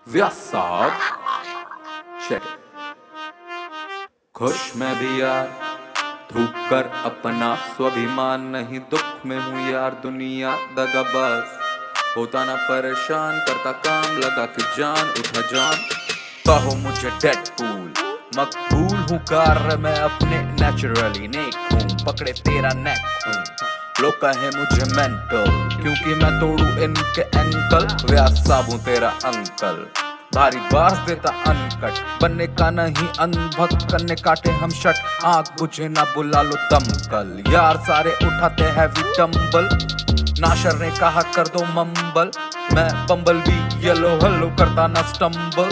व्यासाब check. खुश मैं भी यार, थूक कर अपना स्वाभिमान, नहीं दुख में हूँ यार, दुनिया दगाबाज। होता ना परेशान, करता काम लगा के जान, उठा जान। कहो मुझे डेडपूल, मकबूल हूँ कार्य मैं अपने, नेचुरली नेक हूँ, पकड़े तेरा नेक हूँ। लोग कहे मुझे मेंटल, क्योंकि मैं तोड़ू इनके एंकल। व्यासाब हूँ तेरा अंकल, भारी बार्स देता अनकट, बनने का नहीं अनभक्त, करने काटे हम शट, आंख बुझे ना बुला लो दमकल। यार सारे उठाते हैवी डंबल, नाशर ने कहा कर दो मंबल, मैं बम्बल भी येलो हेलो करता ना stumble.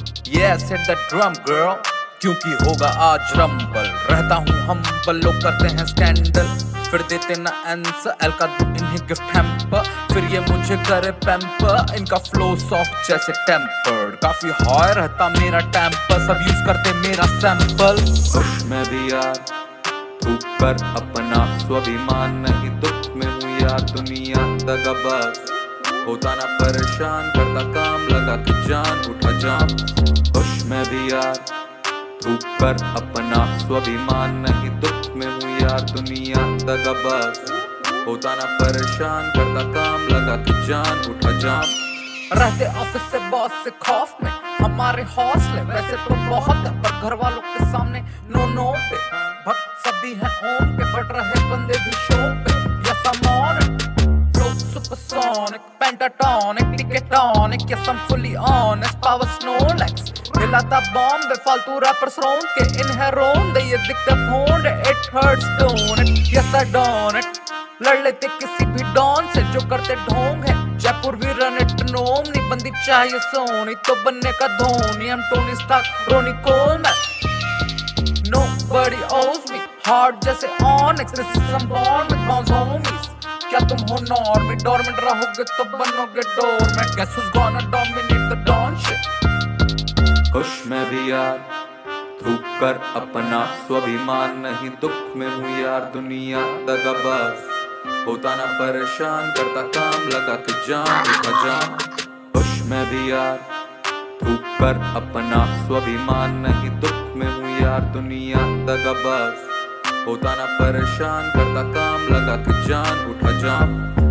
Yes hit the drum girl, क्योंकि होगा आज रंबल। रहता हूँ हम्बल, लोग करते हैं स्कैंडल, फिर देते ना आंसर। एल का इन्हें गिफ्ट हैम्पर, फिर ये मुझे करे पैम्पर। इनका फ्लो सॉफ्ट जैसे टेम्पर्ड, काफी हाई रहता मेरा टेम्पर, सब यूज करते मेरा सैंपल। खुश मैं भी यार, थूक कर अपना स्वाभिमान, नहीं दुख में हूँ यार, दुनिया दगाबाज। होता ना परेशान, करता काम लगा के जान, उठा जान। खुश मैं भी यार, थूक कर अपना स्वाभिमान, नहीं दुख में हूँ यार, दुनिया दगाबाज। होता ना परेशान, करता काम लगा के जान, उठा जान। रहते ऑफिस से बॉस से खौफ में हमारे हौसले, वैसे तो बहुत है पर घर वालों के सामने नो नो पे। भक्त सभी हैं ओम के, फट रहे बंदे भी शो पे। Yes I am on it, flow supersonic, pentatonic, टिकेटोनिक। Yes I am fully honest, power स्नोलेक्स, हिलाता बॉम्ब बेफालतू रैपर्स रोन के। इन है रोंदे ये दिखते भोंडे, it hurts don't it, yes I don't it. लड़ लेते किसी भी डॉन से जो करते ढोंग है, जयपुर भी रन इट नोम। नहीं बंदी चाहिए सोनी तो बनने का धोनी, हम Tony Stark Ronnie Coleman. Nobody owes me, hard जैसे Onyx, this is some bond with bounce homies। क्या तुम हो नॉर्मी, डोरमेंट रहोगे तो बनोगे dormant. Guess who's gonna dominate the dawn shit। खुश मैं भी यार, थूक कर अपना स्वाभिमान, नहीं दुख में हूँ यार, दुनिया दगाबाज। होता ना परेशान, करता काम लगा के जान, उठा जान। खुश मैं भी यार, थूक कर अपना स्वाभिमान, नहीं दुख में हूँ यार, दुनिया दगाबाज। होता ना परेशान, करता काम लगा के जान, उठा जान।